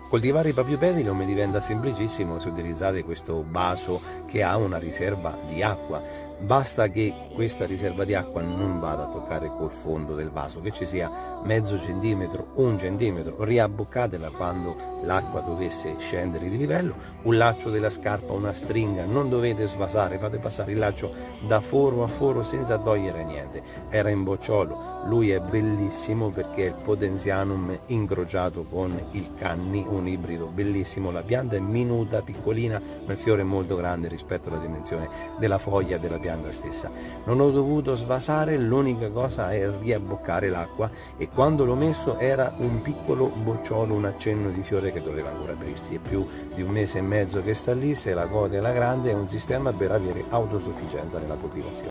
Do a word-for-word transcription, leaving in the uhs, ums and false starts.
Coltivare i propri pedilum diventa semplicissimo se utilizzate questo vaso che ha una riserva di acqua. Basta che questa riserva di acqua non vada a toccare col fondo del vaso, che ci sia mezzo centimetro, un centimetro, riabboccatela quando l'acqua dovesse scendere di livello, un laccio della scarpa, una stringa, non dovete svasare, fate passare il laccio da foro a foro senza togliere niente. Era in bocciolo, lui è bellissimo perché è il Potenzianum incrociato con il Canni, un ibrido bellissimo. La pianta è minuta, piccolina, ma il fiore è molto grande rispetto alla dimensione della foglia della pianta stessa. Non ho dovuto svasare, l'unica cosa è riabboccare l'acqua, e quando l'ho messo era un piccolo bocciolo, un accenno di fiore che doveva ancora aprirsi. È più di un mese e mezzo che sta lì, se la coda è la grande, è un sistema per avere autosufficienza nella coltivazione.